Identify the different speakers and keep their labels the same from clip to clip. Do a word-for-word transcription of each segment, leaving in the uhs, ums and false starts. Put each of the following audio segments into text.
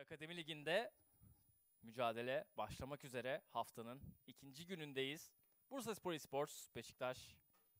Speaker 1: Akademi Ligi'nde mücadele başlamak üzere. Haftanın ikinci günündeyiz. Bursaspor Esports, Beşiktaş.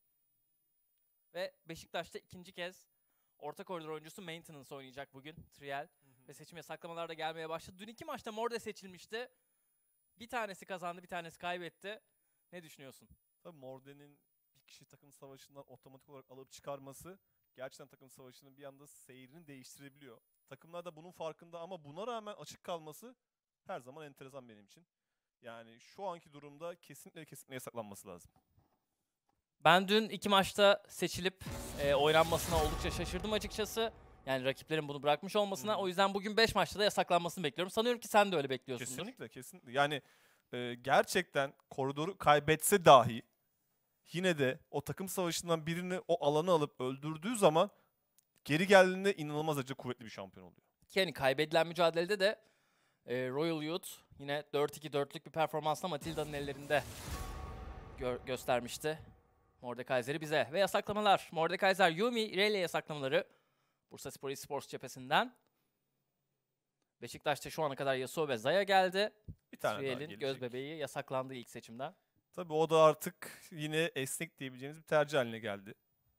Speaker 1: Ve Beşiktaş'ta ikinci kez orta koridor oyuncusu Maintenance oynayacak bugün. Trial hı hı. Ve seçim yasaklamalar da gelmeye başladı. Dün iki maçta Morde seçilmişti. Bir tanesi kazandı, bir tanesi kaybetti. Ne düşünüyorsun?
Speaker 2: Tabii Morde'nin bir kişi takım savaşından otomatik olarak alıp çıkarması gerçekten takım savaşının bir anda seyrini değiştirebiliyor. Takımlar da bunun farkında ama buna rağmen açık kalması her zaman enteresan benim için. Yani şu anki durumda kesinlikle kesinlikle yasaklanması lazım.
Speaker 1: Ben dün iki maçta seçilip e, oynanmasına oldukça şaşırdım açıkçası. Yani rakiplerin bunu bırakmış olmasına. Hmm. O yüzden bugün beş maçta da yasaklanmasını bekliyorum. Sanıyorum ki sen de öyle bekliyorsundur.
Speaker 2: Kesinlikle, kesinlikle. Yani e, gerçekten koridoru kaybetse dahi yine de o takım savaşından birini o alanı alıp öldürdüğü zaman geri geldiğinde inanılmaz acı kuvvetli bir şampiyon oluyor.
Speaker 1: Yani kaybedilen mücadelede de e, Royal Youth yine dört iki dörtlük bir performansla Matilda'nın ellerinde gö göstermişti. Mordekaiser'i bize. Ve yasaklamalar. Mordekaiser, Yumi, Irelia yasaklamaları. Bursaspor Esports cephesinden. Beşiktaş'ta şu ana kadar Yasuo ve Zaya geldi.
Speaker 2: Bir tane
Speaker 1: Trial'in
Speaker 2: daha gelecek.
Speaker 1: göz bebeği yasaklandı ilk seçimden.
Speaker 2: Tabii o da artık yine esnek diyebileceğimiz bir tercih haline geldi.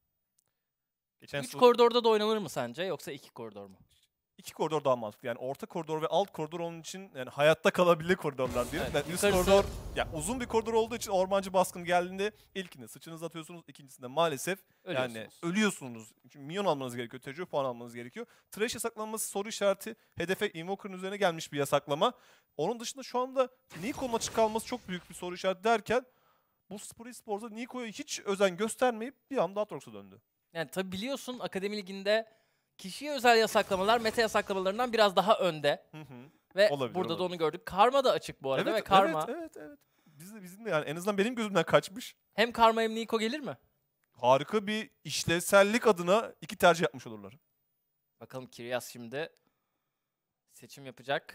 Speaker 1: Geçen Üç koridorda da oynanır mı sence yoksa iki koridor mu?
Speaker 2: İki koridor daha mantıklı. Yani orta koridor ve alt koridor onun için yani hayatta kalabilir koridorlar diyor.
Speaker 1: Evet,
Speaker 2: yani üst koridor yani uzun bir koridor olduğu için ormancı baskın geldiğinde ilkinde sıçınızı atıyorsunuz, ikincisinde maalesef
Speaker 1: ölüyorsunuz.
Speaker 2: yani ölüyorsunuz. Çünkü minyon almanız gerekiyor, tecrübe puan almanız gerekiyor. Thresh yasaklanması soru işareti, hedefe Invoker'ın üzerine gelmiş bir yasaklama. Onun dışında şu anda Nico'nun açık kalması çok büyük bir soru işareti derken Bursaspor Esports'da Nico'ya hiç özen göstermeyip bir anda Aatrox'a döndü.
Speaker 1: Yani tabii biliyorsun Akademi Ligi'nde kişiye özel yasaklamalar meta yasaklamalarından biraz daha önde.
Speaker 2: Hı hı.
Speaker 1: Ve
Speaker 2: olabilir,
Speaker 1: burada
Speaker 2: olabilir.
Speaker 1: da onu gördük. Karma da açık bu arada
Speaker 2: evet,
Speaker 1: ve Karma.
Speaker 2: Evet, evet, evet. Biz de, bizim de yani en azından benim gözümden kaçmış.
Speaker 1: Hem Karma hem Nico gelir mi?
Speaker 2: Harika bir işlevsellik adına iki tercih yapmış olurlar.
Speaker 1: Bakalım Kiryas şimdi seçim yapacak.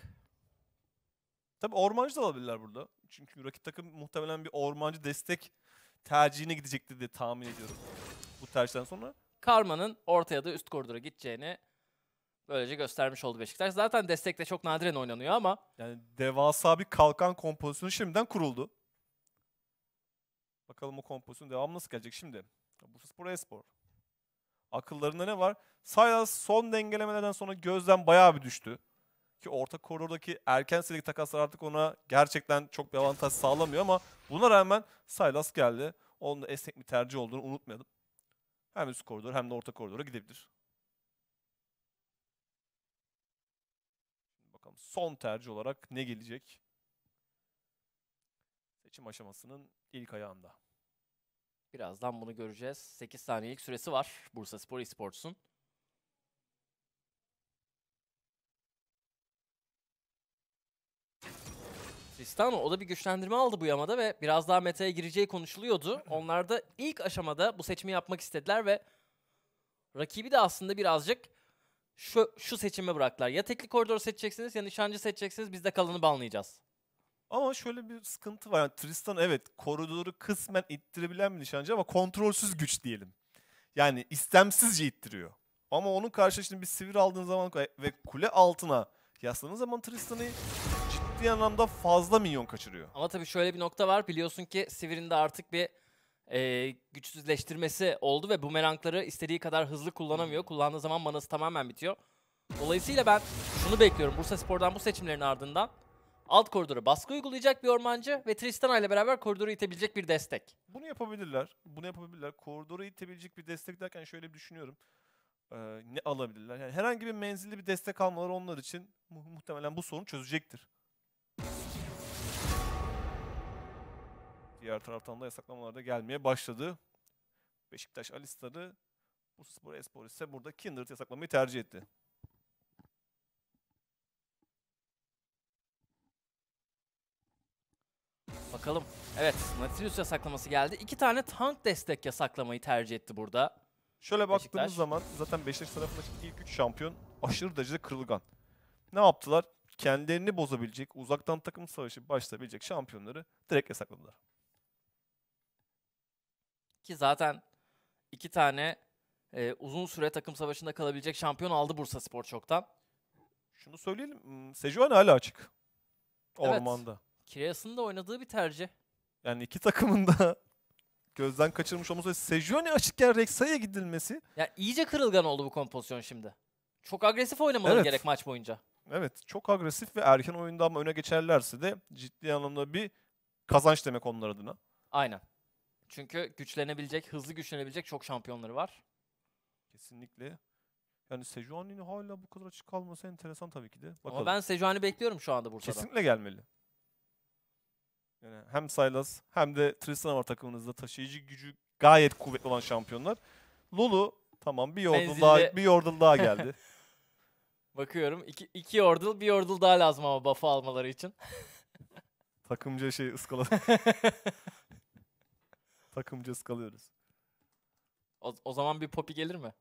Speaker 2: Tabii ormancı da alabilirler burada. Çünkü rakip takım muhtemelen bir ormancı destek tercihine gidecektir diye tahmin ediyorum. Bu tercihten sonra.
Speaker 1: Karma'nın ortaya da üst koridora gideceğini böylece göstermiş oldu Beşiktaş. Zaten destekte çok nadiren oynanıyor ama.
Speaker 2: Yani devasa bir kalkan kompozisyonu şimdiden kuruldu. Bakalım o kompozisyonun devamı nasıl gelecek şimdi. Bursaspor Espor. Akıllarında ne var? Sylas son dengelemelerden sonra gözden bayağı bir düştü. Ki orta koridordaki erken seri takaslar artık ona gerçekten çok bir avantaj sağlamıyor ama buna rağmen Sylas geldi. Onun da esnek bir tercih olduğunu unutmayalım. Hem üst koridor hem de orta koridora gidebilir. Şimdi bakalım son tercih olarak ne gelecek? Seçim aşamasının ilk ayağında.
Speaker 1: Birazdan bunu göreceğiz. sekiz saniyelik süresi var Bursaspor Esports'un. Tristano o da bir güçlendirme aldı bu yamada ve biraz daha meta'ya gireceği konuşuluyordu. Onlar da ilk aşamada bu seçimi yapmak istediler ve rakibi de aslında birazcık şu, şu seçime bıraktılar. Ya tekli koridoru seçeceksiniz ya nişancı seçeceksiniz, biz de kalanı banlayacağız.
Speaker 2: Ama şöyle bir sıkıntı var. Yani Tristan evet koridoru kısmen ittirebilen bir nişancı ama kontrolsüz güç diyelim. Yani istemsizce ittiriyor. Ama onun karşısında bir sivir aldığın zaman ve kule altına yasladığın zaman Tristan'ı ciddi anlamda fazla minyon kaçırıyor.
Speaker 1: Ama tabii şöyle bir nokta var. Biliyorsun ki Sivir'in de artık bir e, güçsüzleştirmesi oldu ve bumerangları istediği kadar hızlı kullanamıyor. Hmm. Kullandığı zaman manası tamamen bitiyor. Dolayısıyla ben şunu bekliyorum. Bursaspor'dan bu seçimlerin ardından alt koridora baskı uygulayacak bir ormancı ve Tristana ile beraber koridoru itebilecek bir destek.
Speaker 2: Bunu yapabilirler. Bunu yapabilirler. Koridoru itebilecek bir destek derken şöyle bir düşünüyorum. Ee, ne alabilirler? Yani herhangi bir menzilli bir destek almaları onlar için mu muhtemelen bu sorunu çözecektir. Diğer taraftan da yasaklamalar da gelmeye başladı. Beşiktaş Alistar'ı, Bursaspor Espor ise burada Kindred yasaklamayı tercih etti.
Speaker 1: Bakalım. Evet, Nautilus yasaklaması geldi. İki tane tank destek yasaklamayı tercih etti burada.
Speaker 2: Şöyle baktığımız Beşiktaş. zaman zaten Beşiktaş tarafındaki ilk üç şampiyon aşırı derecede kırılgan. Ne yaptılar? Kendilerini bozabilecek, uzaktan takım savaşı başlayabilecek şampiyonları direkt yasakladılar.
Speaker 1: Ki zaten iki tane e, uzun süre takım savaşında kalabilecek şampiyon aldı Bursaspor çoktan.
Speaker 2: şunu söyleyelim. hmm, Sejuani hala açık.
Speaker 1: Evet.
Speaker 2: Ormanda.
Speaker 1: Kireas'ın da oynadığı bir tercih.
Speaker 2: Yani iki takımın da gözden kaçırmış olması ve Sejuani açıkken Rek'Sai'ye gidilmesi.
Speaker 1: Ya iyice kırılgan oldu bu kompozisyon şimdi. Çok agresif oynamaları
Speaker 2: Evet.
Speaker 1: gerek maç boyunca.
Speaker 2: Evet, çok agresif ve erken oyunda ama öne geçerlerse de ciddi anlamda bir kazanç demek onlar adına.
Speaker 1: Aynen. Çünkü güçlenebilecek, hızlı güçlenebilecek çok şampiyonları var.
Speaker 2: Kesinlikle. Yani Sejuani'nin hala bu kadar açık kalması enteresan tabii ki de. Bakalım.
Speaker 1: Ama ben Sejuani bekliyorum şu anda Bursa'da.
Speaker 2: Kesinlikle gelmeli. Yani hem Sylas hem de Tristana var takımınızda. Taşıyıcı gücü gayet kuvvetli olan şampiyonlar. Lulu tamam bir yordle
Speaker 1: Menzilli.
Speaker 2: daha, bir yordle daha geldi.
Speaker 1: Bakıyorum. iki, iki yordle, bir yordle daha lazım ama buff'ı almaları için.
Speaker 2: Takımca şey ıskaladı. Takımca ıskalıyoruz.
Speaker 1: O, o zaman bir Poppy gelir mi?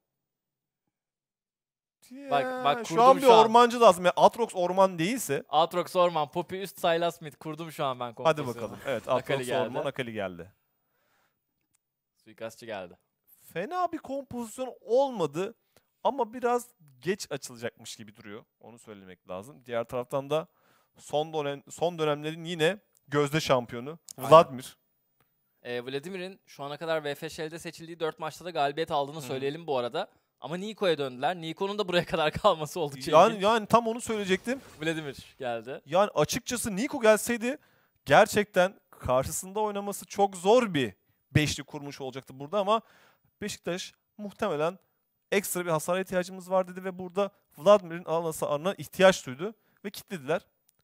Speaker 2: Ya,
Speaker 1: Bak- bak
Speaker 2: şu
Speaker 1: kurdum
Speaker 2: an bir
Speaker 1: şu an.
Speaker 2: ormancı lazım. Yani Atrox orman değilse
Speaker 1: Aatrox Orman, Poppy üst, Sylas mid. Kurdum şu an ben
Speaker 2: hadi
Speaker 1: kompozisyonu.
Speaker 2: bakalım. Evet
Speaker 1: Akali
Speaker 2: Atrox
Speaker 1: geldi.
Speaker 2: orman Akali geldi.
Speaker 1: Suikastçı geldi.
Speaker 2: Fena bir kompozisyon olmadı ama biraz geç açılacakmış gibi duruyor. Onu söylemek lazım. Diğer taraftan da son dönem son dönemlerin yine gözde şampiyonu
Speaker 1: Aynen.
Speaker 2: Vladimir.
Speaker 1: Ee, Vladimir'in şu ana kadar V F Ş'de seçildiği dört maçta da galibiyet aldığını
Speaker 2: Hı.
Speaker 1: söyleyelim bu arada. Ama Nico'ya döndüler. Nico'nun da buraya kadar kalması oldukça
Speaker 2: Yani
Speaker 1: ilginç.
Speaker 2: yani tam onu söyleyecektim.
Speaker 1: Vladimir geldi.
Speaker 2: Yani açıkçası Nico gelseydi gerçekten karşısında oynaması çok zor bir beşli kurmuş olacaktı burada ama Beşiktaş muhtemelen ekstra bir hasara ihtiyacımız var dedi ve burada Vladimir'in alan hasarına ihtiyaç duydu ve kilitlediler.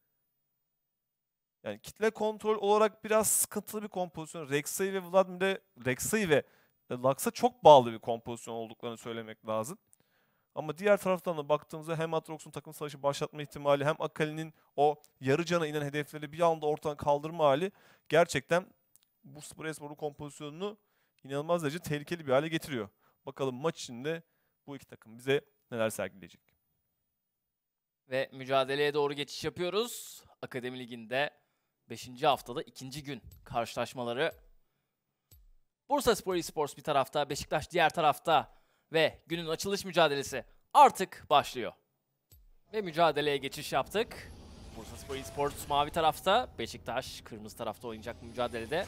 Speaker 2: Yani kitle kontrol olarak biraz sıkıntılı bir kompozisyon. Rek'Sai ve Vladimir'e, Rek'Sai ve Lux'a çok bağlı bir kompozisyon olduklarını söylemek lazım. Ama diğer taraftan da baktığımızda hem Aatrox'un takım savaşı başlatma ihtimali hem Akali'nin o yarı cana inen hedefleri bir anda ortadan kaldırma hali gerçekten Bursaspor'un kompozisyonunu inanılmaz derece tehlikeli bir hale getiriyor. Bakalım maç içinde bu iki takım bize neler sergileyecek.
Speaker 1: Ve mücadeleye doğru geçiş yapıyoruz. Akademi Ligi'nde beşinci haftada ikinci gün karşılaşmaları. Bursaspor Esports bir tarafta, Beşiktaş diğer tarafta ve günün açılış mücadelesi artık başlıyor. Ve mücadeleye geçiş yaptık. Bursaspor Esports mavi tarafta, Beşiktaş kırmızı tarafta oynayacak bu mücadelede.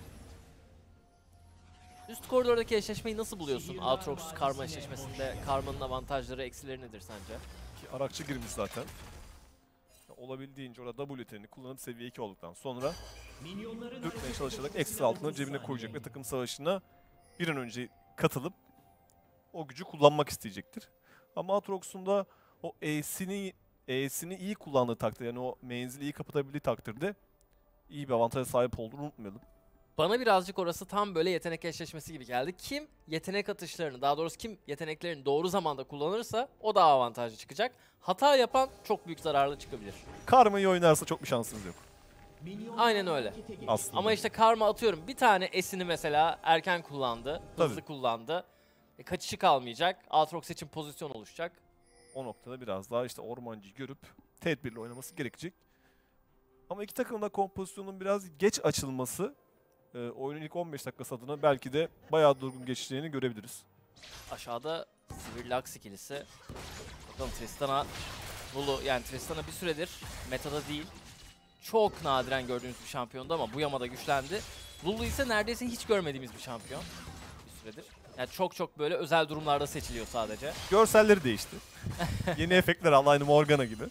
Speaker 1: Üst koridordaki eşleşmeyi nasıl buluyorsun? Aatrox Karma eşleşmesinde Karma'nın avantajları, eksileri nedir sence?
Speaker 2: Ki Arakçı girmiş zaten. Olabildiğince orada W T'ni kullanıp seviye iki olduktan sonra dürtmeye çalışarak ekstra altına cebine koyacak ve takım savaşına bir an önce katılıp o gücü kullanmak isteyecektir. Ama Aatrox'un da o E'sini E'sini iyi kullandığı takdirde yani o menzili iyi kapatabildiği takdirde iyi bir avantaja sahip olduğunu unutmayalım.
Speaker 1: Bana birazcık orası tam böyle yetenek eşleşmesi gibi geldi. Kim yetenek atışlarını, daha doğrusu kim yeteneklerini doğru zamanda kullanırsa o daha avantajlı çıkacak. Hata yapan çok büyük zararlı çıkabilir.
Speaker 2: Karma iyi oynarsa çok bir şansınız yok
Speaker 1: Aynen öyle.
Speaker 2: aslında.
Speaker 1: Ama işte Karma atıyorum bir tane esini mesela erken kullandı, hızlı
Speaker 2: Tabii.
Speaker 1: kullandı. E, kaçışı kalmayacak. Aatrox için pozisyon oluşacak.
Speaker 2: O noktada biraz daha işte ormancıyı görüp tedbirli oynaması gerekecek. Ama iki takımın da kompozisyonun biraz geç açılması e, oyunun ilk on beş dakikası adına belki de bayağı durgun geçeceğini görebiliriz.
Speaker 1: Aşağıda Sivir Lux ikilisi. Bakalım Tristana, Lulu yani Tristana bir süredir metada değil. Çok nadiren gördüğümüz bir şampiyondu ama bu yamada güçlendi. Lulu ise neredeyse hiç görmediğimiz bir şampiyon bir süredir. Yani çok çok böyle özel durumlarda seçiliyor sadece.
Speaker 2: Görselleri değişti. Yeni efektler aldı aynı Morgana gibi.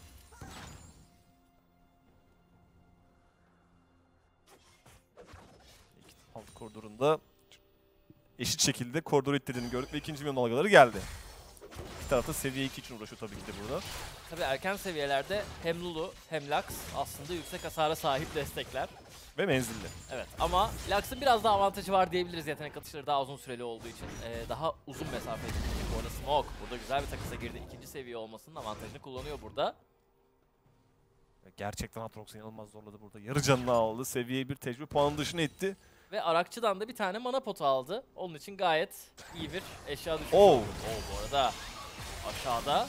Speaker 2: Alt koridorunda eşit şekilde koridoru itlediğini gördük ve ikinci milyon dalgaları geldi. İki tarafta seviye iki için uğraşıyor tabii ki de burada.
Speaker 1: Tabii erken seviyelerde hem Lulu hem Lux aslında yüksek hasara sahip destekler.
Speaker 2: Ve menzilli.
Speaker 1: Evet ama Lux'ın biraz daha avantajı var diyebiliriz yetenek atışları daha uzun süreli olduğu için. Ee, daha uzun mesafe edecek. Bu arada Smoke burada güzel bir takısa girdi. İkinci seviye olmasının avantajını kullanıyor burada.
Speaker 2: Gerçekten Aatrox'u inanılmaz zorladı burada. Yarı canını aldı. Seviye bir tecrübe puanı dışına etti.
Speaker 1: Ve Arakçı'dan da bir tane mana potu aldı. Onun için gayet iyi bir eşya düşmüş
Speaker 2: Oo.
Speaker 1: oldu. Oo, bu arada aşağıda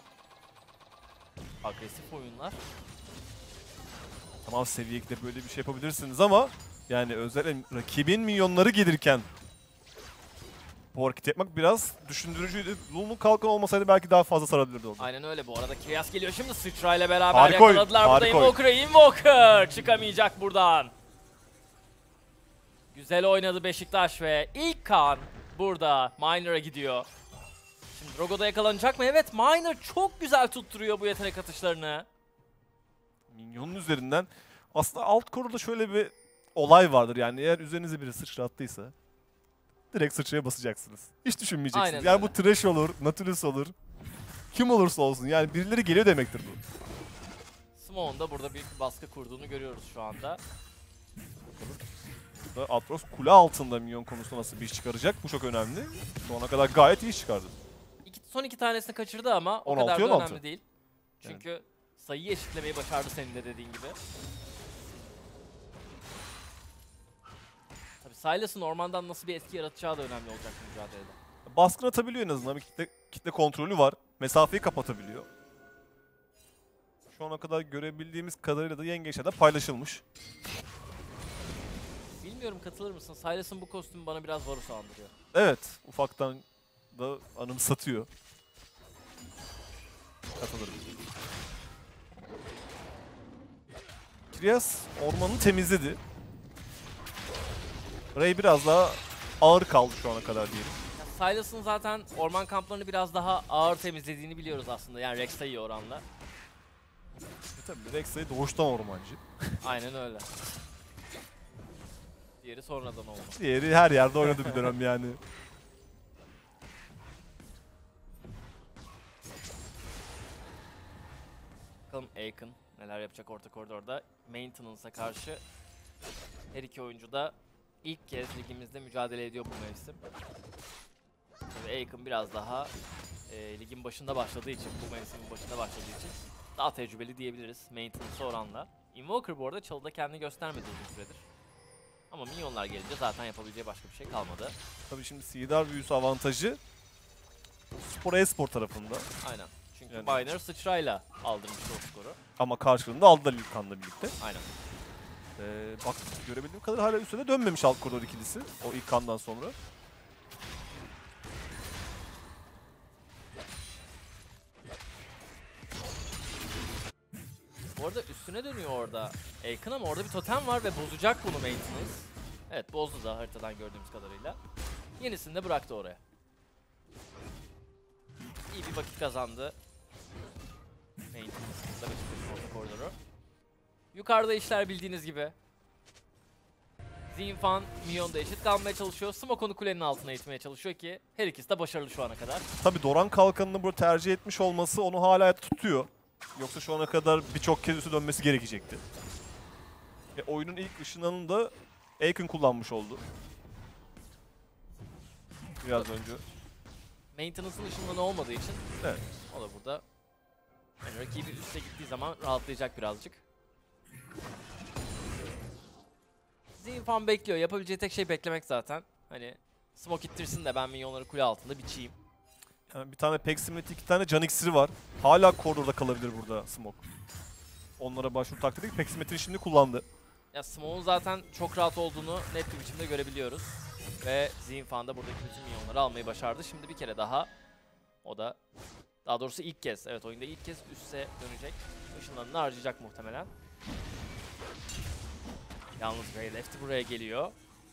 Speaker 1: agresif oyunlar.
Speaker 2: Tamam seviye ikide böyle bir şey yapabilirsiniz ama yani özellikle rakibin milyonları gelirken Bu hareketi yapmak biraz düşündürücüydü. Lulu'nun kalkan olmasaydı belki daha fazla sarabilirdi orada.
Speaker 1: Aynen öyle. Bu arada Kiryas geliyor şimdi. Sıçrayla beraber
Speaker 2: Harika oyun,
Speaker 1: yakaladılar burada
Speaker 2: harika oyun.
Speaker 1: Invoker'ı. Invoker çıkamayacak buradan. Güzel oynadı Beşiktaş ve ilk kan burada Miner'a gidiyor. Şimdi Drogo'da yakalanacak mı? Evet, Miner çok güzel tutturuyor bu yetenek atışlarını.
Speaker 2: Minyonun üzerinden aslında alt koridorda şöyle bir olay vardır yani eğer üzerinize biri sıçrattıysa direkt sıçraya basacaksınız. Hiç düşünmeyeceksiniz.
Speaker 1: Aynen
Speaker 2: yani
Speaker 1: öyle.
Speaker 2: bu Thresh olur, Nautilus olur. Kim olursa olsun yani birileri geliyor demektir bu.
Speaker 1: Smoke'un da burada büyük bir baskı kurduğunu görüyoruz şu anda.
Speaker 2: Burada Atros kule altında minyon konusunda nasıl bir iş çıkaracak? Bu çok önemli. Şu ana kadar gayet iyi iş çıkardı.
Speaker 1: İki, son iki tanesini kaçırdı ama o
Speaker 2: on altı,
Speaker 1: kadar da
Speaker 2: on altı.
Speaker 1: önemli değil. Çünkü sayıyı eşitlemeyi başardı senin de dediğin gibi. Tabii Sylas'ın ormandan nasıl bir etki yaratacağı da önemli olacak bu mücadelede.
Speaker 2: Baskın atabiliyor en azından. Bir kitle, kitle kontrolü var. Mesafeyi kapatabiliyor. Şu ana kadar görebildiğimiz kadarıyla da yengeçlerden paylaşılmış.
Speaker 1: Bilmiyorum, katılır mısın? Sylas'ın bu kostümü bana biraz Varus'u andırıyor.
Speaker 2: Evet, ufaktan da anımsatıyor. Katılırım. Kiryas ormanını temizledi. Ray biraz daha ağır kaldı şu ana kadar diyelim.
Speaker 1: Ya Sylas'ın zaten orman kamplarını biraz daha ağır temizlediğini biliyoruz aslında. Yani Rek'Sai'ye oranla.
Speaker 2: E tabii Rek'Sai doğuştan ormancı.
Speaker 1: Aynen öyle. Diğeri sonradan oldu.
Speaker 2: Diğeri her yerde oynadı bir dönem yani.
Speaker 1: Bakalım Aiken neler yapacak orta koridorda. Maintenance'a karşı her iki oyuncu da ilk kez ligimizde mücadele ediyor bu mevsim. Tabii Aiken biraz daha e, ligin başında başladığı için, bu mevsimin başında başladığı için daha tecrübeli diyebiliriz Maintenance'a oranla. Invoker bu arada çalıda kendini göstermedi uzun süredir. Ama minyonlar gelince zaten yapabileceği başka bir şey kalmadı.
Speaker 2: Tabii şimdi Sidar büyüsü avantajı Spor e-spor tarafında.
Speaker 1: Aynen. Çünkü
Speaker 2: Yani-
Speaker 1: Miner sıçrayla aldırmıştı o skoru.
Speaker 2: Ama karşılığında aldılar ilk kanla birlikte.
Speaker 1: Aynen.
Speaker 2: Ee, bak görebildiğim kadarıyla hala üstüne dönmemiş alt koridor ikilisi. O ilk kandan sonra.
Speaker 1: Bu arada üstüne dönüyor orada Aiken ama orada bir totem var ve bozacak bunu Maintenance. Evet, bozdu da haritadan gördüğümüz kadarıyla. Yenisini de bıraktı oraya. İyi bir vakit kazandı. Maintenance'ın da Beşiktaş'ın orta koridoru. Yukarıda işler bildiğiniz gibi. Zinfan, Mion da eşit kalmaya çalışıyor. Smoke onu kulenin altına itmeye çalışıyor ki her ikisi de başarılı şu ana kadar.
Speaker 2: Tabii Doran kalkanını burada tercih etmiş olması onu hala tutuyor. Yoksa şu ana kadar birçok kez üstü dönmesi gerekecekti. Ve oyunun ilk ışınlarını da Aiken kullanmış oldu. Biraz önce.
Speaker 1: Maintenance'ın ışınlanı olmadığı için
Speaker 2: Evet.
Speaker 1: o da burada yani rakibi üste gittiği zaman rahatlayacak birazcık. Zinfan bekliyor. Yapabileceği tek şey beklemek zaten. Hani smoke ittirsin de ben minyonları kule altında biçeyim.
Speaker 2: Yani bir tane Pexim'leti iki tane can iksiri var. Hala koridorda kalabilir burada Smoke. Onlara başvuru takdirde Pexim'letini şimdi kullandı.
Speaker 1: Ya Smoke'un zaten çok rahat olduğunu net bir biçimde görebiliyoruz. Ve Zinfan da buradaki bütün minyonları almayı başardı. Şimdi bir kere daha o da, daha doğrusu ilk kez, evet oyunda ilk kez üste dönecek. Işınlarını harcayacak muhtemelen. Yalnız Ray Lefty buraya geliyor.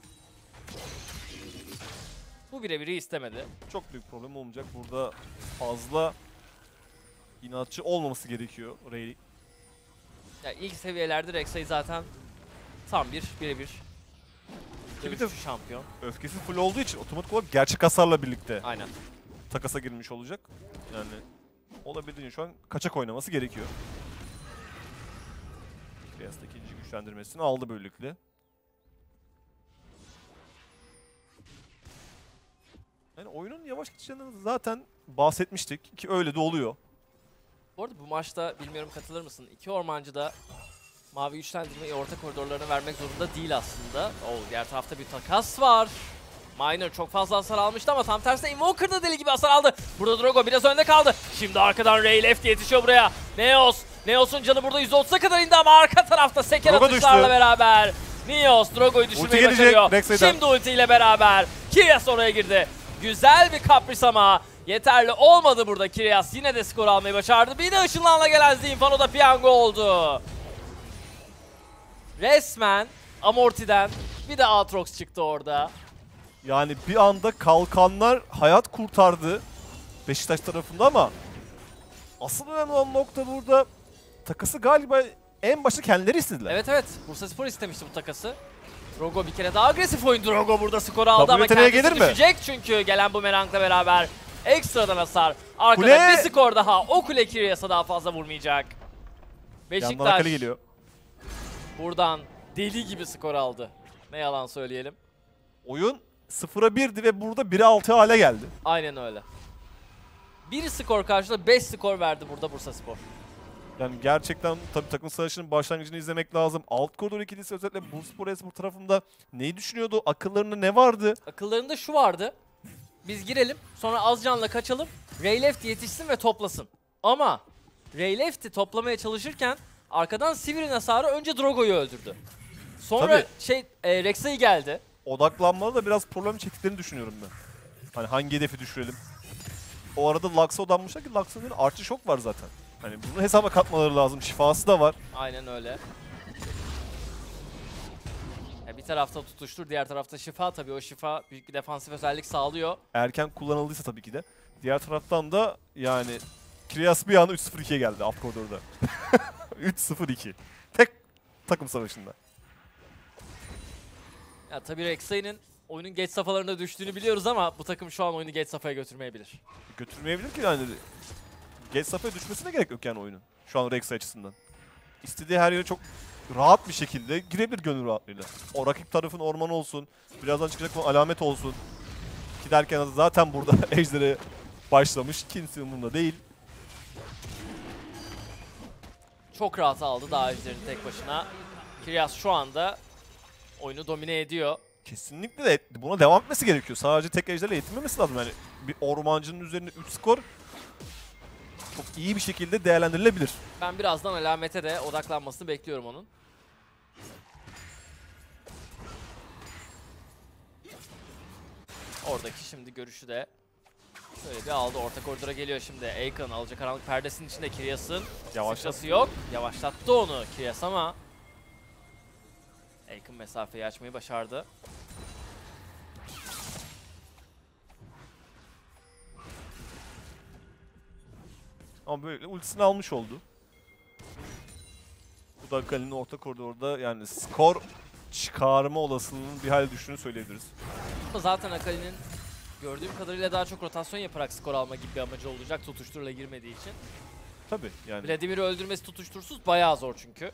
Speaker 1: Bu birebiri istemedi.
Speaker 2: Çok büyük problem olmayacak. Burada fazla inatçı olmaması gerekiyor Ray.
Speaker 1: Ya ilk seviyelerde Rek'Sai zaten tam bir birebir
Speaker 2: Bir de-
Speaker 1: dövüşçü şampiyon.
Speaker 2: Öfkesi full olduğu için otomatik olarak gerçek hasarla birlikte
Speaker 1: Aynen.
Speaker 2: takasa girmiş olacak. Yani olabildiğince şu an kaçak oynaması gerekiyor. Kiryas da ikinci güçlendirmesini aldı böylelikle. Yani oyunun yavaş gideceğinden zaten bahsetmiştik ki öyle de oluyor.
Speaker 1: Bu arada bu maçta bilmiyorum katılır mısın? İki ormancı da mavi güçlendirmeyi orta koridorlarına vermek zorunda değil aslında. Oo, diğer tarafta bir takas var. Miner çok fazla hasar almıştı ama tam tersine Invoker da deli gibi hasar aldı. Burada Drogo biraz önde kaldı. Şimdi arkadan Ray Lefty yetişiyor buraya. Neos. Neos'un canı burada yüzde otuza kadar indi ama arka tarafta seker
Speaker 2: Drogo
Speaker 1: atışlarla
Speaker 2: düştü.
Speaker 1: beraber. Neos Drogo'yu düşürmeyi
Speaker 2: gelecek
Speaker 1: başarıyor.
Speaker 2: Rek'Sai'den.
Speaker 1: Şimdi ultiyle beraber. Kiryas oraya girdi. Güzel bir kapris ama yeterli olmadı burada. Kiryas yine de skor almayı başardı. Bir de ışınlanla gelen Zinfan, o da piyango oldu. Resmen amortiden bir de Aatrox çıktı orada.
Speaker 2: Yani bir anda kalkanlar hayat kurtardı Beşiktaş tarafında ama asıl önemli olan nokta burada takası galiba en başta kendileri istediler.
Speaker 1: Evet evet, Bursaspor istemişti bu takası. Drogo bir kere daha agresif oyun. Drogo burada skoru aldı
Speaker 2: W
Speaker 1: ama
Speaker 2: T N'ye
Speaker 1: kendisi
Speaker 2: gelir mi?
Speaker 1: düşecek çünkü gelen bumerangla beraber ekstradan hasar. Arkada
Speaker 2: Kule!
Speaker 1: bir skor daha. O kule Kiryas'a daha fazla vurmayacak.
Speaker 2: Yandan
Speaker 1: Beşiktaş
Speaker 2: Akali geliyor.
Speaker 1: buradan deli gibi skor aldı. Ne yalan söyleyelim.
Speaker 2: Oyun sıfıra birdi ve burada bire altı hale geldi.
Speaker 1: Aynen öyle. Bir skor karşılığında beş skor verdi burada Bursaspor.
Speaker 2: Yani gerçekten tabii takım savaşının başlangıcını izlemek lazım. Alt koridor ikilisi özellikle Bursaspor Espor tarafında neyi düşünüyordu? Akıllarında ne vardı?
Speaker 1: Akıllarında şu vardı. Biz girelim, sonra az canla kaçalım. Ray Left yetişsin ve toplasın. Ama Ray Left'i toplamaya çalışırken arkadan Sivir'in hasarı önce Drogo'yu öldürdü. Sonra
Speaker 2: Tabii.
Speaker 1: şey e, Rek'Sai geldi.
Speaker 2: Odaklanmada da biraz problem çektiklerini düşünüyorum ben. Hani hangi hedefi düşürelim? O arada Lux'a odanmışlar ki Lux'ın artçı şok var zaten. Hani bunu hesaba katmaları lazım. Şifası da var.
Speaker 1: Aynen öyle. Ya bir tarafta tutuştur, diğer tarafta şifa. Tabii o şifa büyük bir defansif özellik sağlıyor.
Speaker 2: Erken kullanıldıysa tabii ki de. Diğer taraftan da yani Kiryas bir anda üç sıfır ikiye geldi alt koridorda. üç sıfır iki. Tek takım savaşında.
Speaker 1: Ya tabii Rek'Sai'nin oyunun geç safhalarında düştüğünü biliyoruz ama bu takım şu an oyunu geç safhaya götürmeyebilir.
Speaker 2: Götürmeyebilir ki yani. Geç safhaya düşmesine gerek yok yani oyunun. Şu an Rek'Sai açısından. İstediği her yere çok rahat bir şekilde girebilir gönül rahatlığıyla. O rakip tarafın orman olsun, birazdan çıkacak olan alamet olsun. Ki derken zaten burada Ejder'e başlamış. Kimse umurunda değil.
Speaker 1: Çok rahat aldı daha Ejder'in tek başına. Kiryas şu anda oyunu domine ediyor.
Speaker 2: Kesinlikle de buna devam etmesi gerekiyor. Sadece tek Ejder'le yetinmemesi lazım. Yani bir ormancının üzerinde üç skor çok iyi bir şekilde değerlendirilebilir.
Speaker 1: Ben birazdan alamete de odaklanmasını bekliyorum onun. Oradaki şimdi görüşü de şöyle bir aldı. Orta koridora geliyor şimdi. Aiken alacakaranlık perdesinin içinde Kiryas'ın sıçrası yok. Yavaşlattı onu Kiryas ama Aiken mesafeyi açmayı başardı.
Speaker 2: Ama böyle ultisini almış oldu. Bu da Akali'nin orta koridorda yani skor çıkarma olasılığının bir hal düştüğünü söyleyebiliriz.
Speaker 1: Zaten Akali'nin gördüğüm kadarıyla daha çok rotasyon yaparak skor alma gibi bir amacı olacak tutuşturla girmediği için.
Speaker 2: Tabii yani.
Speaker 1: Vladimir'i öldürmesi tutuştursuz bayağı zor çünkü.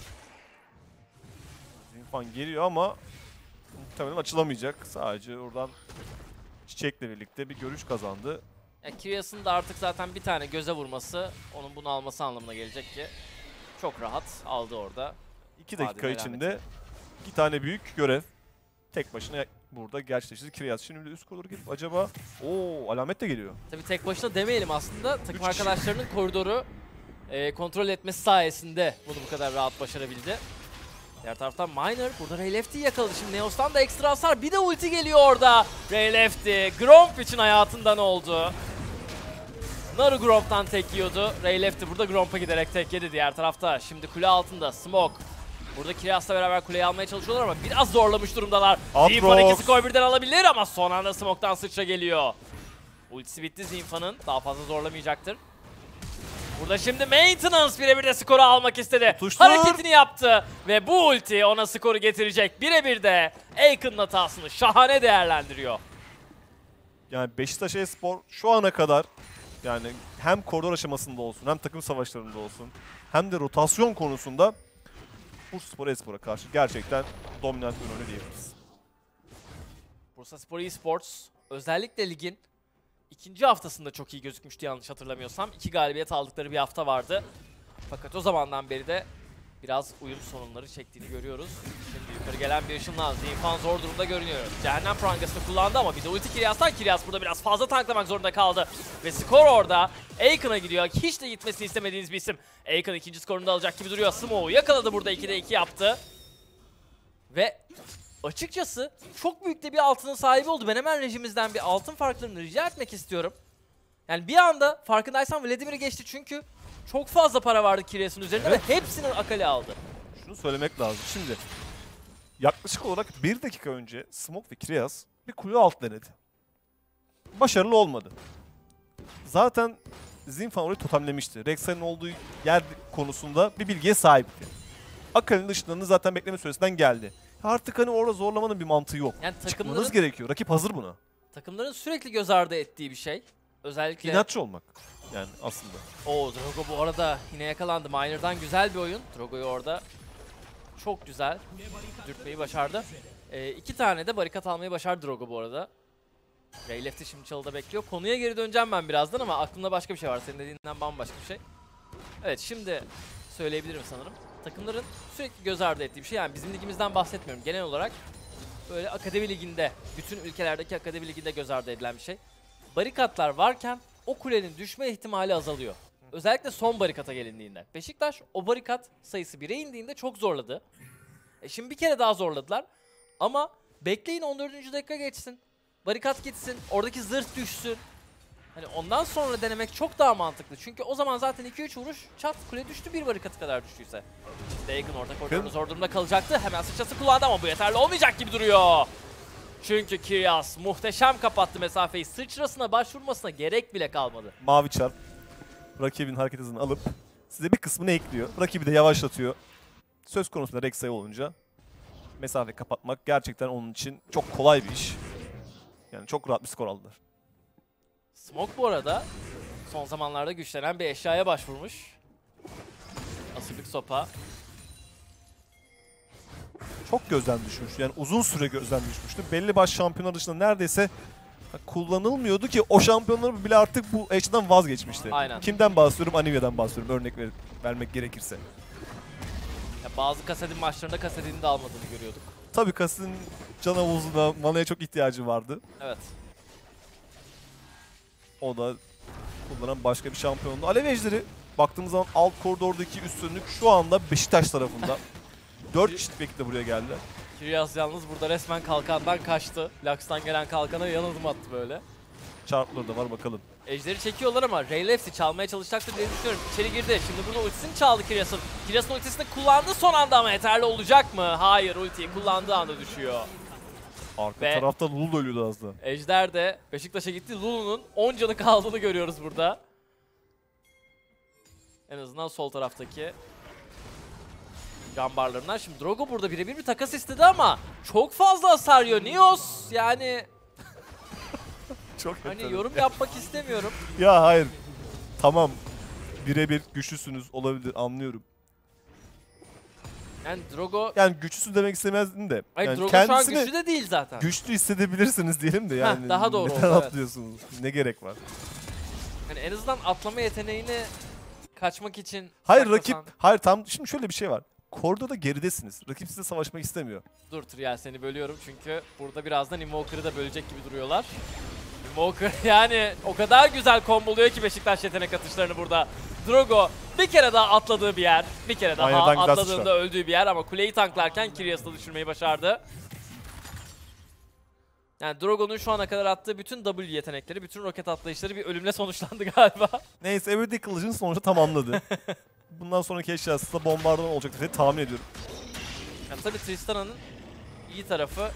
Speaker 2: Zinfan geliyor ama muhtemelen açılamayacak. Sadece oradan Çiçek'le birlikte bir görüş kazandı.
Speaker 1: Ya Kiryas'ın da artık zaten bir tane göze vurması onun bunu alması anlamına gelecek ki çok rahat aldı orada.
Speaker 2: iki dakika
Speaker 1: Adil
Speaker 2: içinde
Speaker 1: alameti.
Speaker 2: iki tane büyük görev tek başına burada gerçekleştirdi Kiryas. Şimdi bir de üst koridoru gelip acaba ooo alamet de geliyor.
Speaker 1: Tabii tek başına demeyelim aslında. Takım
Speaker 2: Üç kişi.
Speaker 1: arkadaşlarının koridoru e, kontrol etmesi sayesinde bunu bu kadar rahat başarabildi. Diğer taraftan Miner burada Ray Left'i yakaladı. Şimdi Neos'tan da ekstra hasar. Bir de ulti geliyor orada. Ray Left'i. Gromp için hayatından oldu. Naru Gromp'tan tek yiyordu. Ray Left'i burada Gromp'a giderek tek yedi. Diğer tarafta şimdi kule altında Smoke. Burada Kiryas'la beraber kuleyi almaya çalışıyorlar ama biraz zorlamış durumdalar. Zinfan iki skor birden alabilir ama son anda Smoke'tan sıçra geliyor. Ultisi bitti Zinfan'ın. Daha fazla zorlamayacaktır. Burada şimdi Maintenance birebir de skoru almak istedi.
Speaker 2: Tutuştur.
Speaker 1: Hareketini yaptı ve bu ulti ona skoru getirecek. Birebir de Aiken'ın hatasını şahane değerlendiriyor.
Speaker 2: Yani Beşiktaş Espor şu ana kadar yani hem koridor aşamasında olsun hem takım savaşlarında olsun hem de rotasyon konusunda Bursaspor Espor'a karşı gerçekten dominant bir oyunu diyebiliriz.
Speaker 1: Bursaspor Esports özellikle ligin ikinci haftasında çok iyi gözükmüştü yanlış hatırlamıyorsam. İki galibiyet aldıkları bir hafta vardı. Fakat o zamandan beri de biraz uyum sorunları çektiğini görüyoruz. Şimdi yukarı gelen bir ışınlan. Zinfan zor durumda görünüyor. Cehennem prangasını kullandı ama bir de ulti Kiryas'tan. Kiryas burada biraz fazla tanklamak zorunda kaldı. Ve skor orada Aiken'a gidiyor. Hiç de gitmesini istemediğiniz bir isim. Aiken ikinci skorunu da alacak gibi duruyor. Smoke'u yakaladı burada ikide iki yaptı. Ve açıkçası çok büyük de bir altının sahibi oldu. Ben hemen rejimizden bir altın farklarını rica etmek istiyorum. Yani bir anda farkındaysan Vladimir'i geçti çünkü çok fazla para vardı Kiryas'ın üzerinde
Speaker 2: Evet.
Speaker 1: ve hepsini Akali aldı.
Speaker 2: Şunu söylemek lazım. Şimdi yaklaşık olarak bir dakika önce Smoke ve Kiryas bir kule alt denedi. Başarılı olmadı. Zaten Zinfan orayı totemlemişti. Rek'Sai'nin olduğu yer konusunda bir bilgiye sahipti. Akali'nin ışınlarını zaten bekleme süresinden geldi. Artık hani orada zorlamanın bir mantığı yok.
Speaker 1: Yani
Speaker 2: Çıkmanız
Speaker 1: takımların,
Speaker 2: gerekiyor. Rakip hazır buna.
Speaker 1: takımların sürekli göz ardı ettiği bir şey. Özellikle...
Speaker 2: İnatçı olmak yani aslında.
Speaker 1: Oo, Drogo bu arada yine yakalandı. Miner'dan güzel bir oyun. Drogo'yu orada çok güzel dürtmeyi başardı. Ee, iki tane de barikat almayı başardı Drogo bu arada. Ray Left'i şimdi çalıda bekliyor. Konuya geri döneceğim ben birazdan ama aklımda başka bir şey var. Senin dediğinden bambaşka bir şey. Evet, şimdi söyleyebilirim sanırım. Takımların sürekli göz ardı ettiği bir şey. Yani bizim ligimizden bahsetmiyorum. Genel olarak böyle akademi liginde, bütün ülkelerdeki akademi liginde göz ardı edilen bir şey. Barikatlar varken o kulenin düşme ihtimali azalıyor. Özellikle son barikata gelindiğinde. Beşiktaş o barikat sayısı bire indiğinde çok zorladı. E şimdi bir kere daha zorladılar. Ama bekleyin on dördüncü dakika geçsin. Barikat gitsin, oradaki zırh düşsün. Hani ondan sonra denemek çok daha mantıklı. Çünkü o zaman zaten iki üç vuruş çat kule düştü bir barikatı kadar düştüyse. Şimdi Aiken orta koridorda zor durumda kalacaktı. Hemen sıçrası kullandı ama bu yeterli olmayacak gibi duruyor. Çünkü Kiryas muhteşem kapattı mesafeyi. Sıçrasına başvurmasına gerek bile kalmadı.
Speaker 2: Mavi çarp rakibin hareket hızını alıp size bir kısmını ekliyor. Rakibi de yavaşlatıyor. Söz konusunda Rek'Sai olunca mesafe kapatmak gerçekten onun için çok kolay bir iş. Yani çok rahat bir skor aldılar.
Speaker 1: Smoke bu arada son zamanlarda güçlenen bir eşyaya başvurmuş. Asırlık sopa.
Speaker 2: Çok gözden düşmüş. Yani uzun süre gözden düşmüştü. Belli başlı şampiyonlar dışında neredeyse kullanılmıyordu ki o şampiyonlar bile artık bu eşyadan vazgeçmişti.
Speaker 1: Aynen.
Speaker 2: Kimden bahsediyorum? Anivia'dan bahsediyorum. Örnek ver vermek gerekirse.
Speaker 1: Ya bazı Kasadin maçlarında Kasadin'i de almadığını görüyorduk.
Speaker 2: Tabii Kas'ın can havuzuna, manaya çok ihtiyacı vardı.
Speaker 1: Evet.
Speaker 2: O da kullanan başka bir şampiyondu. Alev Ejderi baktığımız zaman alt koridordaki üstünlük şu anda Beşiktaş tarafında. dört kişilik bir ekiple buraya geldi.
Speaker 1: Kiryas yalnız burada resmen kalkandan kaçtı. Lux'tan gelen kalkana yanıldım attı böyle.
Speaker 2: Çarpları da var bakalım.
Speaker 1: Ejderi çekiyorlar ama Ray Left'i çalmaya çalışacaktır diye düşünüyorum. İçeri girdi. Şimdi burada ultisini çaldı Kiryas'ın. Kiryas'ın ultisini kullandı son anda ama yeterli olacak mı? Hayır, ultiyi kullandığı anda düşüyor.
Speaker 2: Arka
Speaker 1: Ve
Speaker 2: tarafta Lulu da ölüyordu az daha.
Speaker 1: Ejder de Beşiktaş'a gitti. Lulu'nun on canı kaldığını görüyoruz burada. En azından sol taraftaki can barlarından. Şimdi Drogo burada birebir bir takas istedi ama çok fazla hasar yiyor. Nios yani
Speaker 2: Çok
Speaker 1: hani
Speaker 2: yeterli.
Speaker 1: yorum yapmak istemiyorum.
Speaker 2: Ya hayır. Tamam. Birebir güçlüsünüz olabilir anlıyorum.
Speaker 1: Yani Drogo...
Speaker 2: Yani güçlüsün demek istemezdim de.
Speaker 1: Hayır,
Speaker 2: yani
Speaker 1: Drogo şu an
Speaker 2: kendisini
Speaker 1: güçlü de değil zaten.
Speaker 2: güçlü hissedebilirsiniz diyelim de yani.
Speaker 1: Heh, daha doğru
Speaker 2: neden
Speaker 1: oldu, evet.
Speaker 2: atlıyorsunuz? Ne gerek var?
Speaker 1: Yani en azından atlama yeteneğini kaçmak için...
Speaker 2: Hayır
Speaker 1: saklasan-
Speaker 2: rakip, hayır tam şimdi şöyle bir şey var. Koridorda geridesiniz. Rakip size savaşmak istemiyor.
Speaker 1: Dur Trial, seni bölüyorum çünkü burada birazdan Invoker'ı da bölecek gibi duruyorlar. Invoker yani o kadar güzel komboluyor ki Beşiktaş yetenek atışlarını burada. Drogo bir kere daha atladığı bir yer, bir kere daha
Speaker 2: Aynen, güzel
Speaker 1: atladığında
Speaker 2: sıçrar.
Speaker 1: öldüğü bir yer ama kuleyi tanklarken Kiryas'ı da düşürmeyi başardı. Yani Drogo'nun şu ana kadar attığı bütün W yetenekleri, bütün roket atlayışları bir ölümle sonuçlandı galiba.
Speaker 2: Neyse Everyday kılıcını sonuçta tamamladı. Bundan sonraki eşyası da bombardıman olacak diye tahmin ediyorum.
Speaker 1: Yani tabii Tristana'nın iyi tarafı.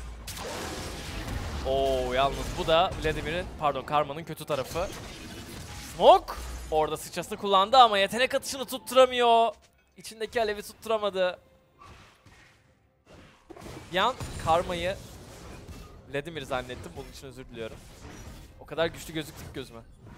Speaker 1: Oo, yalnız bu da Vladimir'in, pardon Karma'nın kötü tarafı. Smoke orada sıçrasını kullandı ama yetenek atışını tutturamıyor. İçindeki alevi tutturamadı. Bir an Karma'yı Vladimir zannettim, bunun için özür diliyorum. O kadar güçlü gözüktük gözüme.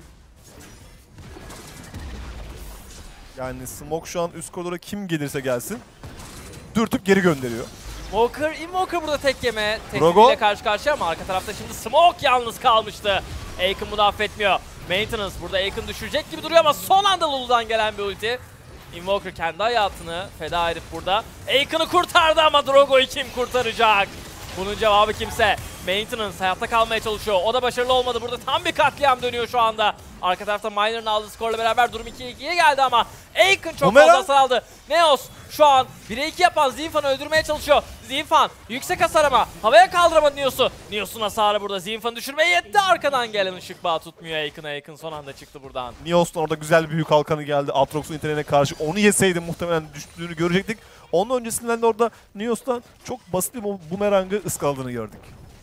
Speaker 2: Yani Smoke şu an üst koridora kim gelirse gelsin dürtüp geri gönderiyor.
Speaker 1: Invoker, Invoker burada tek yeme
Speaker 2: Drogo.
Speaker 1: tekniğiyle karşı karşıya ama arka tarafta şimdi Smoke yalnız kalmıştı. Aiken bunu affetmiyor. Maintenance burada Aiken düşürecek gibi duruyor ama son anda Lulu'dan gelen bir ulti. Invoker kendi hayatını feda edip burada Aiken'ı kurtardı ama Drogo'yu kim kurtaracak? Bunun cevabı kimse. Maintenance hayatta kalmaya çalışıyor. O da başarılı olmadı. Burada tam bir katliam dönüyor şu anda. Arka tarafta Miner'ın aldığı skorla beraber durum ikiye ikiye geldi ama Aiken çok
Speaker 2: Boomerang.
Speaker 1: fazla hasar aldı. Neos şu an bire iki yapan Zinfan'ı öldürmeye çalışıyor. Zinfan yüksek hasar ama havaya kaldıramadı Neos'u. Neos'un hasarı burada Zinfan'ı düşürmeye yetti. Arkadan gelen ışık bağı tutmuyor Aiken'a. Aiken son anda çıktı buradan.
Speaker 2: Neos'tan orada güzel bir büyük halkanı geldi. Aatrox'un interneğine karşı. Onu yeseydi muhtemelen düştüğünü görecektik. Onun öncesinden de orada Neos'tan çok basit bir bumerangı ıskaladığını gördük.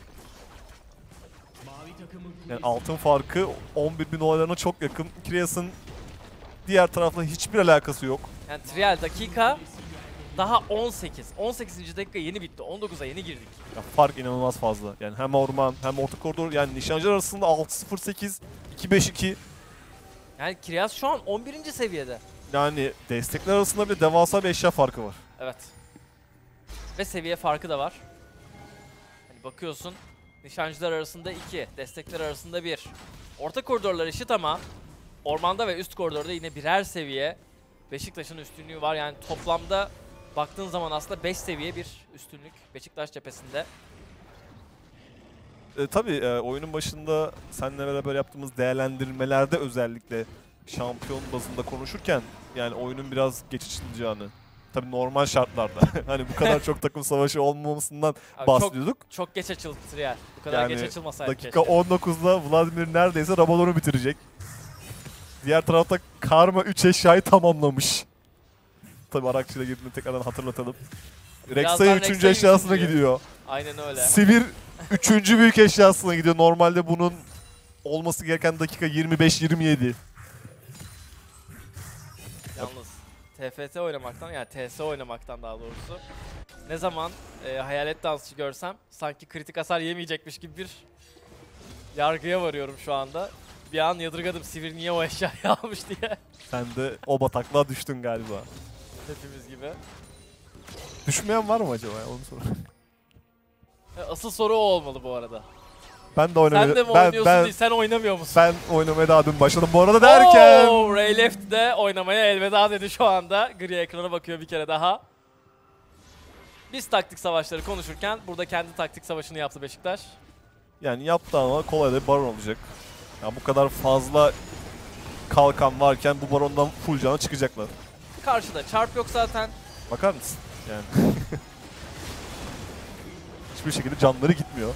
Speaker 2: Yani altın farkı on bir bin dolarlarına çok yakın. Kireas'ın diğer tarafla hiçbir alakası yok.
Speaker 1: Yani trial dakika daha on sekiz. on sekizinci dakika yeni bitti. on dokuza yeni girdik.
Speaker 2: Ya fark inanılmaz fazla. Yani hem orman hem orta koridor, yani nişancılar arasında altı sıfır sekiz, iki beş iki.
Speaker 1: Yani Kiryas şu an on birinci seviyede.
Speaker 2: Yani destekler arasında bile devasa bir eşya farkı var.
Speaker 1: Evet. Ve seviye farkı da var. Hani bakıyorsun nişancılar arasında iki, destekler arasında bir. Orta koridorlar eşit ama ormanda ve üst koridorda yine birer seviye Beşiktaş'ın üstünlüğü var. Yani toplamda baktığın zaman aslında beş seviye bir üstünlük Beşiktaş cephesinde.
Speaker 2: E, tabii e, oyunun başında seninle beraber yaptığımız değerlendirmelerde özellikle şampiyon bazında konuşurken yani oyunun biraz geç açılacağını, tabii normal şartlarda hani bu kadar çok takım savaşı olmamasından
Speaker 1: Abi
Speaker 2: bahsediyorduk.
Speaker 1: Çok, çok geç açıldı trial. Bu kadar
Speaker 2: Yani
Speaker 1: geç açılmasaydı
Speaker 2: dakika
Speaker 1: keşke.
Speaker 2: on dokuzda Vladimir neredeyse Rabadon'u bitirecek. Diğer tarafta Karma üç eşyayı tamamlamış. Tabii Arakçı'da girdiğini tekrardan hatırlatalım. Rek'Sai üçüncü
Speaker 1: Rek'Sai
Speaker 2: eşyasına
Speaker 1: üçüncü.
Speaker 2: gidiyor.
Speaker 1: Aynen öyle.
Speaker 2: Sivir üçüncü büyük eşyasına gidiyor. Normalde bunun olması gereken dakika yirmi beş yirmi yedi.
Speaker 1: Yalnız T F T oynamaktan, yani T S oynamaktan daha doğrusu ne zaman e, hayalet dansçı görsem sanki kritik hasar yemeyecekmiş gibi bir yargıya varıyorum şu anda. Bir an yadırgadım Sivir niye o eşyayı almış diye.
Speaker 2: Sen de o bataklığa düştün galiba.
Speaker 1: Hepimiz gibi.
Speaker 2: Düşmeyen var mı acaba ya? Onu sorayım.
Speaker 1: E, Asıl soru o olmalı bu arada.
Speaker 2: Ben de oynamaya...
Speaker 1: Sen de mi
Speaker 2: ben,
Speaker 1: oynuyorsun
Speaker 2: ben,
Speaker 1: değil, sen oynamıyor musun?
Speaker 2: ben oynamaya daha dün başladım bu arada derken.
Speaker 1: Oo, Ray Left de oynamaya elveda dedi şu anda. Gri ekrana bakıyor bir kere daha. Biz taktik savaşları konuşurken burada kendi taktik savaşını yaptı Beşiktaş.
Speaker 2: Yani yaptı ama kolay da bir baron olacak. Ya bu kadar fazla kalkan varken bu barondan full cana çıkacaklar.
Speaker 1: Karşıda çarp yok zaten.
Speaker 2: Bakar mısın? Yani. Hiçbir şekilde canları gitmiyor.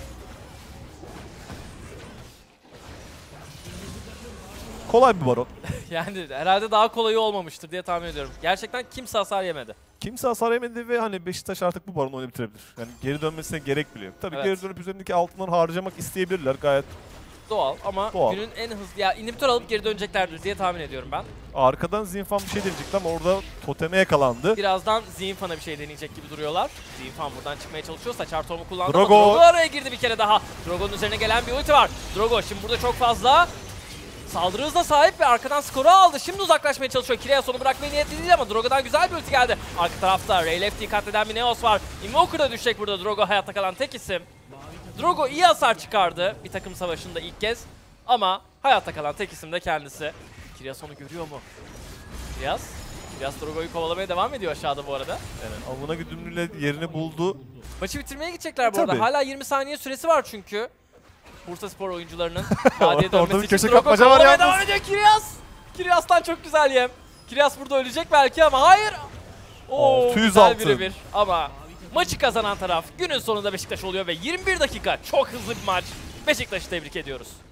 Speaker 2: Kolay bir baron.
Speaker 1: Yani herhalde daha kolayı olmamıştır diye tahmin ediyorum. Gerçekten kimse hasar yemedi.
Speaker 2: Kimse hasar yemedi ve hani Beşiktaş artık bu baronu oyunu bitirebilir. Yani geri dönmesine gerek bile yok. Tabii
Speaker 1: Evet.
Speaker 2: geri dönüp üzerindeki altınları harcamak isteyebilirler gayet.
Speaker 1: Doğal ama
Speaker 2: Doğal.
Speaker 1: günün en hızlı... Ya inhibitor alıp geri döneceklerdir diye tahmin ediyorum ben.
Speaker 2: Arkadan Zinfan bir şey deneyecekti ama orada toteme yakalandı.
Speaker 1: Birazdan Zinfan'a bir şey deneyecek gibi duruyorlar. Zinfan buradan çıkmaya çalışıyorsa Çartom'u kullandı
Speaker 2: Drogo.
Speaker 1: ama Drogo araya girdi bir kere daha. Drogo'nun üzerine gelen bir ulti var. Drogo şimdi burada çok fazla saldırı hızına sahip ve arkadan skoru aldı. Şimdi uzaklaşmaya çalışıyor. Kireas onu bırakmaya niyetli değil ama Drogo'dan güzel bir ulti geldi. Arka tarafta Ray Lefty'yi katleden bir Neos var. Invoker da düşecek burada. Drogo hayatta kalan tek isim. Drogo iyi hasar çıkardı bir takım savaşında ilk kez. Ama hayatta kalan tek isim de kendisi. Kireas onu görüyor mu? Kireas? Kireas Drogo'yu kovalamaya devam ediyor aşağıda bu arada.
Speaker 2: Yani avına güdümlüyle yerini buldu.
Speaker 1: Maçı bitirmeye gidecekler bu
Speaker 2: Tabii.
Speaker 1: arada. Hala yirmi saniye süresi var çünkü. Bursaspor oyuncularının vadiye
Speaker 2: Orada
Speaker 1: dönmesi
Speaker 2: bir
Speaker 1: için
Speaker 2: köşe
Speaker 1: Drogo
Speaker 2: kapmaca var
Speaker 1: kovalamaya
Speaker 2: yalnız.
Speaker 1: devam ediyor Kireas. Kireas'tan çok güzel yem. Kireas burada ölecek belki ama hayır. Oo,
Speaker 2: altı yüz
Speaker 1: güzel
Speaker 2: altı.
Speaker 1: birebir ama maçı kazanan taraf günün sonunda Beşiktaş oluyor ve yirmi bir dakika çok hızlı bir maç. Beşiktaş'ı tebrik ediyoruz.